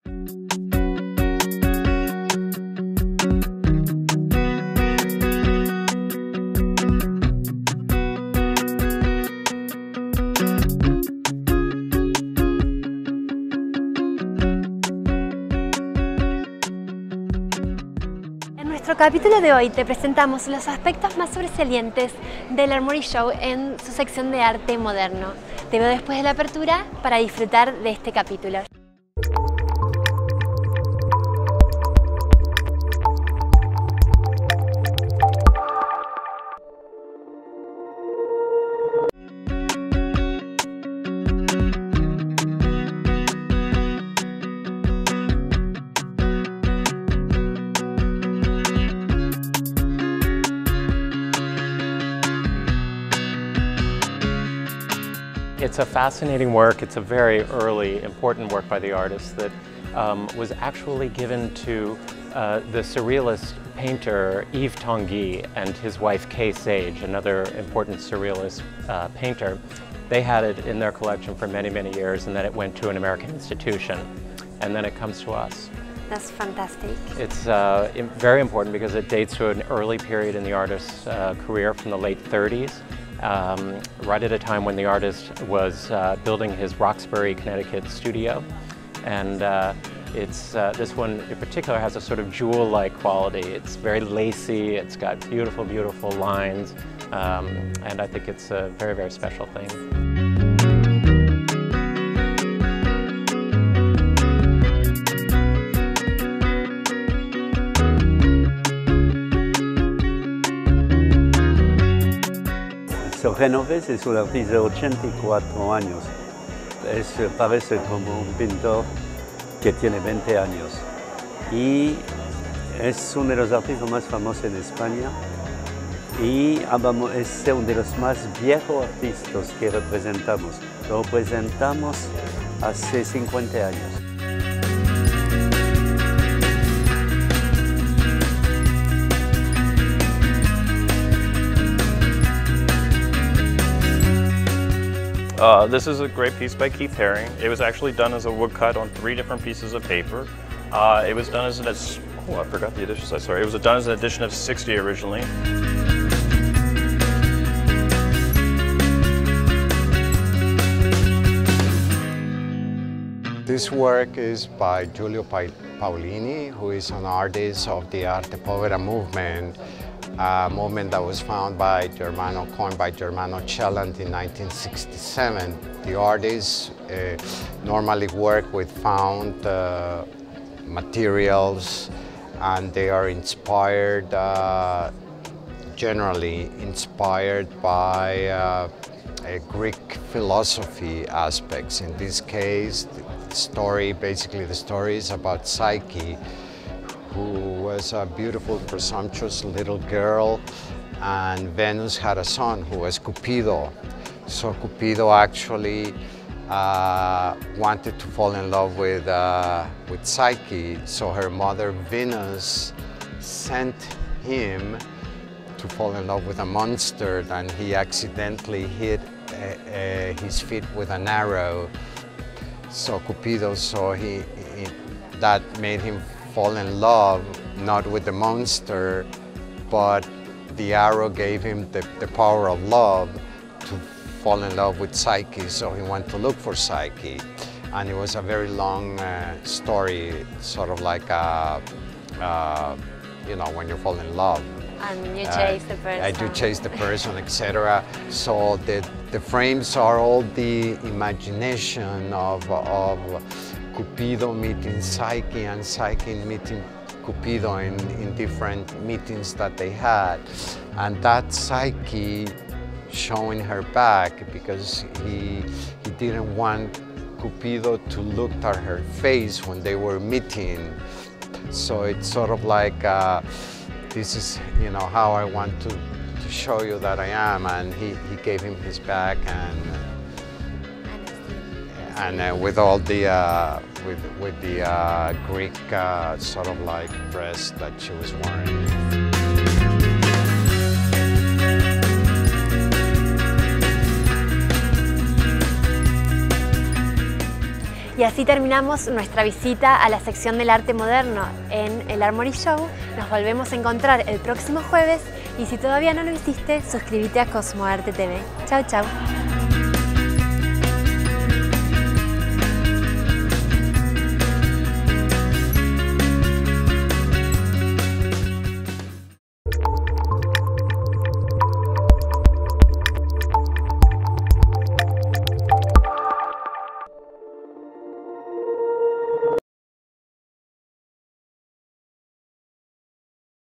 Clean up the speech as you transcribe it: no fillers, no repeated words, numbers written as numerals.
En nuestro capítulo de hoy te presentamos los aspectos más sobresalientes del Armory Show en su sección de arte moderno. Te veo después de la apertura para disfrutar de este capítulo. It's a fascinating work. It's a very early, important work by the artist that was actually given to the surrealist painter Yves Tanguy and his wife Kay Sage, another important surrealist painter. They had it in their collection for many, many years, and then it went to an American institution, and then it comes to us. That's fantastic. It's very important because it dates to an early period in the artist's career from the late 30s. Right at a time when the artist was building his Roxbury, Connecticut studio. And this one in particular has a sort of jewel-like quality. It's very lacy, it's got beautiful, beautiful lines, and I think it's a very, very special thing. Genovés es un artista de 84 años. Parece como un pintor que tiene 20 años. Y es uno de los artistas más famosos en España. Y es uno de los más viejos artistas que representamos. Lo representamos hace 50 años. This is a great piece by Keith Haring. It was actually done as a woodcut on 3 different pieces of paper. It was done as an, I forgot the edition size, sorry. It was done as an edition of 60 originally. This work is by Giulio Paolini, who is an artist of the Arte Povera movement. A movement that was coined by Germano Cellant in 1967. The artists normally work with found materials, and they are inspired, generally inspired by Greek philosophy aspects. In this case, the story is about Psyche, who was a beautiful, presumptuous little girl, and Venus had a son who was Cupido. So Cupido actually wanted to fall in love with Psyche, so her mother Venus sent him to fall in love with a monster, and he accidentally hit his feet with an arrow. So Cupido, that made him fall in love, not with the monster, but the arrow gave him the power of love to fall in love with Psyche, so he went to look for Psyche. And it was a very long story, sort of like you know, when you fall in love. And you chase the person. I do chase the person, etc. So the frames are all the imagination of Cupido meeting Psyche and Psyche meeting Cupido in different meetings that they had. And that Psyche showing her back because he didn't want Cupido to look at her face when they were meeting. So it's sort of like, this is, you know, how I want to show you that I am. And he gave him his back, and with all the with the Greek sort of like dress that she was wearing. Y Y así terminamos nuestra visita a la sección del arte moderno en el Armory Show. Nos volvemos a encontrar el próximo jueves y si todavía no lo hiciste, suscríbete a Cosmoarte TV. Chau, chau.